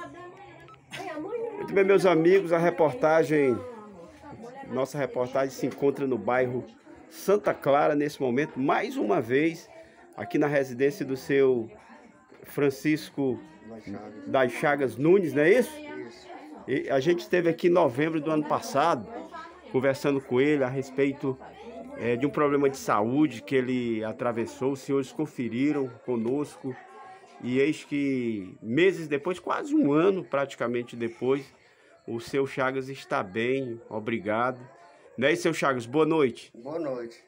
Muito bem, meus amigos, nossa reportagem se encontra no bairro Santa Clara nesse momento, mais uma vez, aqui na residência do seu Francisco das Chagas Nunes, não é isso? Isso. E a gente esteve aqui em novembro do ano passado, conversando com ele a respeito de um problema de saúde que ele atravessou. Os senhores conferiram conosco e eis que meses depois, quase um ano praticamente depois, o seu Chagas está bem, obrigado. Não é isso, seu Chagas? Boa noite. Boa noite.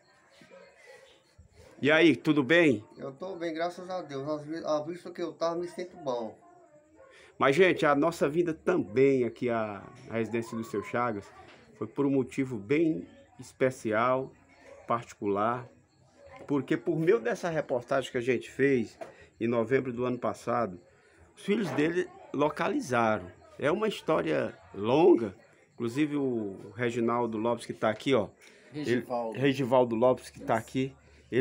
E aí, tudo bem? Eu tô bem, graças a Deus. À vista que eu tava, me sinto bom. Mas, gente, a nossa vinda também aqui à residência do seu Chagas foi por um motivo bem especial, particular, porque por meio dessa reportagem que a gente fez em novembro do ano passado, os filhos dele localizaram. É uma história longa, inclusive o Reginaldo Lopes que está aqui, ó. Regivaldo Lopes que está aqui,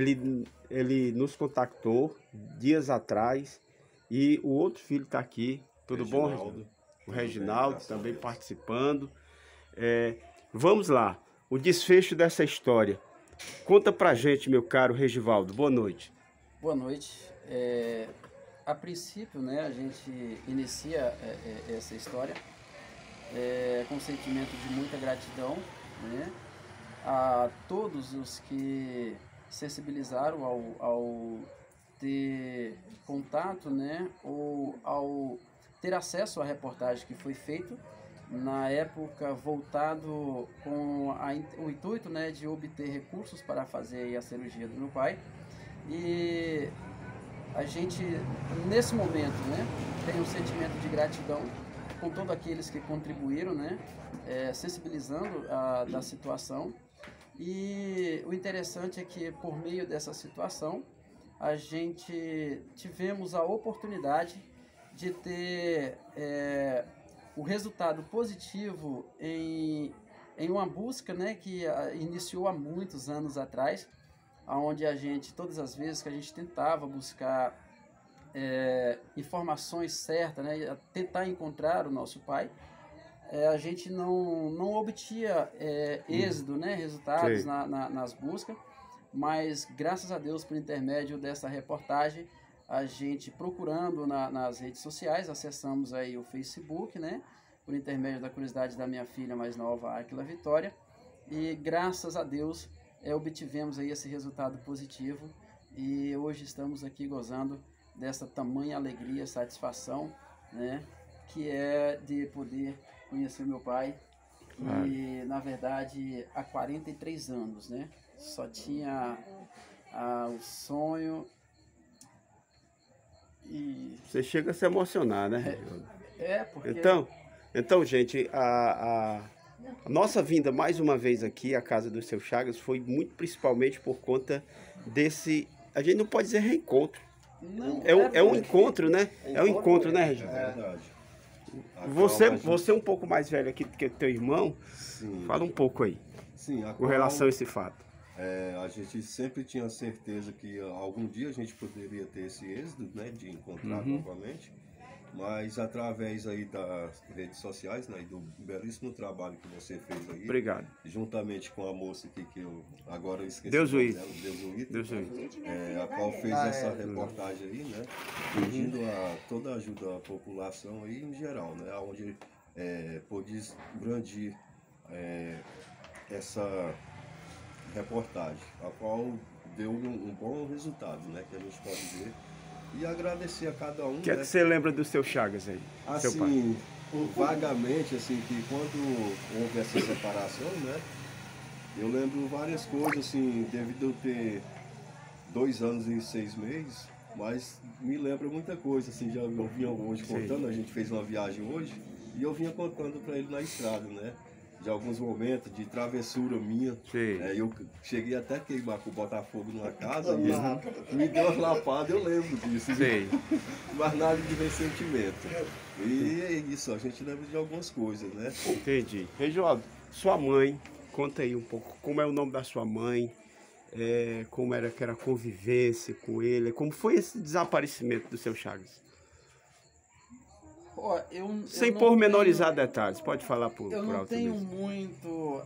ele nos contactou dias atrás e o outro filho está aqui. Tudo bom, Reginaldo? O Reginaldo também participando. Vamos lá, o desfecho dessa história. Conta pra gente, meu caro Regivaldo. Boa noite. Boa noite. A princípio, né, a gente inicia essa história com um sentimento de muita gratidão, né, a todos os que sensibilizaram ao ter contato, né, ou ao ter acesso à reportagem que foi feita na época, voltado com o intuito, né, de obter recursos para fazer a cirurgia do meu pai. E a gente, nesse momento, né, tem um sentimento de gratidão com todos aqueles que contribuíram, né, sensibilizando da situação. E o interessante é que, por meio dessa situação, a gente tivemos a oportunidade de ter o resultado positivo em uma busca, né, que iniciou há muitos anos atrás, onde a gente, todas as vezes que a gente tentava buscar informações certas, né, tentar encontrar o nosso pai, a gente não obtinha êxito, né, resultados nas buscas, mas graças a Deus, por intermédio dessa reportagem, a gente procurando nas redes sociais, acessamos aí o Facebook, né, por intermédio da curiosidade da minha filha mais nova, Áquila Vitória, e graças a Deus obtivemos aí esse resultado positivo e hoje estamos aqui gozando dessa tamanha alegria, satisfação, né, que é de poder conhecer meu pai, que na verdade há 43 anos, né, só tinha o sonho. E você chega a se emocionar, né? Porque... Então, gente, a nossa vinda mais uma vez aqui à casa do seu Chagas foi muito principalmente por conta desse, a gente não pode dizer reencontro. Não, é um encontro, né? É um encontro, né, Reginaldo? É verdade. Você é um pouco mais velho aqui do que o teu irmão. Sim. Fala um pouco aí. Sim, com relação a esse fato. A gente sempre tinha certeza que algum dia a gente poderia ter esse êxito, né, de encontrar novamente, mas através aí das redes sociais, né, e do belíssimo trabalho que você fez aí. Obrigado. Juntamente com a moça aqui que eu agora esqueci. Deus a qual fez essa reportagem aí, né, pedindo toda a ajuda à população aí em geral, né, onde pôde brandir essa reportagem, a qual deu um bom resultado, né, que a gente pode ver, e agradecer a cada um. O que é que você lembra do seu Chagas aí, seu pai? Assim, vagamente, assim, que quando houve essa separação, né, eu lembro várias coisas, assim, devido eu ter 2 anos e 6 meses, mas me lembra muita coisa, assim, já eu vinha hoje contando, a gente fez uma viagem hoje, e eu vinha contando para ele na estrada, né, de alguns momentos de travessura minha. Eu cheguei até a queimar com o Botafogo numa casa e ele me deu uma lapada, eu lembro disso. Mas nada de ressentimento. E é isso, a gente lembra de algumas coisas, né? Entendi. Reginaldo, sua mãe, conta aí um pouco como é o nome da sua mãe, como era que era a convivência com ele, como foi esse desaparecimento do seu Chagas? Ó, Sem não pormenorizar detalhes, pode falar por Eu não alto tenho mesmo. muito.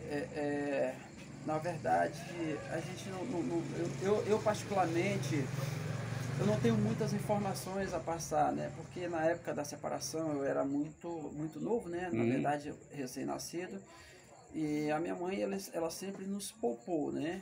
Na verdade, a gente eu particularmente, eu não tenho muitas informações a passar, né? Porque na época da separação eu era muito novo, né? Na verdade, recém-nascido. E a minha mãe, ela sempre nos poupou, né?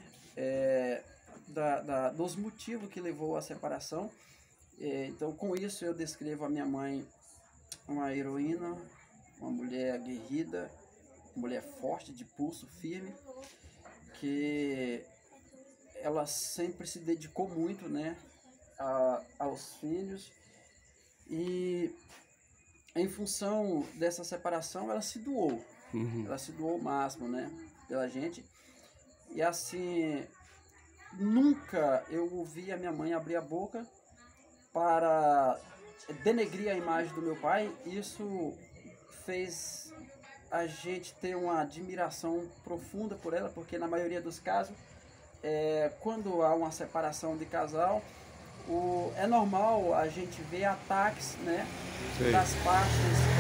Dos motivos que levou à separação. Então, com isso, eu descrevo a minha mãe uma heroína, uma mulher aguerrida, uma mulher forte, de pulso firme, que ela sempre se dedicou muito, né, aos filhos, e em função dessa separação ela se doou, ela se doou o máximo, né, pela gente. E assim, nunca eu ouvi a minha mãe abrir a boca para denegrir a imagem do meu pai. Isso fez a gente ter uma admiração profunda por ela, porque na maioria dos casos, quando há uma separação de casal, é normal a gente ver ataques, né, das partes,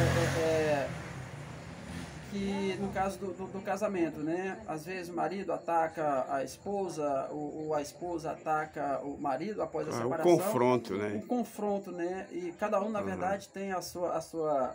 que no caso do casamento, né, às vezes o marido ataca a esposa, ou a esposa ataca o marido após a separação. O confronto, né? O confronto, né, e cada um na verdade tem a sua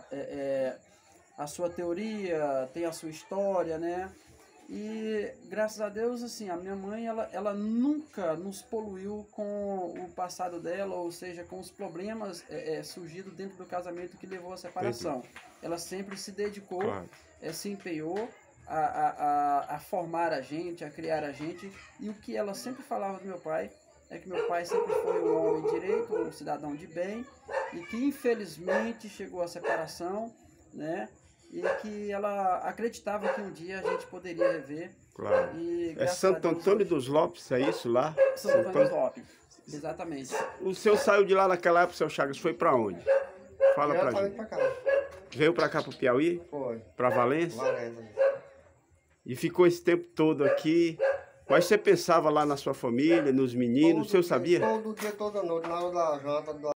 teoria, tem a sua história, né? E graças a Deus, assim, a minha mãe, ela nunca nos poluiu com o passado dela, ou seja, com os problemas surgidos dentro do casamento que levou à separação. Entendi. Ela sempre se dedicou, Claro. se empenhou a formar a gente, a criar a gente. E o que ela sempre falava do meu pai é que meu pai sempre foi um homem direito, um cidadão de bem, e que infelizmente chegou à separação, né? E que ela acreditava que um dia a gente poderia rever. Claro. E, É Santo Antônio dos Lopes, é isso lá? Santo Antônio dos Lopes, exatamente. O senhor saiu de lá naquela época, seu Chagas, foi pra onde? Fala pra gente. Pra cá. Veio pra cá pro Piauí? Foi. Pra Valença? Valença. E ficou esse tempo todo aqui. Mas você pensava lá na sua família, nos meninos, o senhor sabia? Todo dia, toda noite, na hora da janta,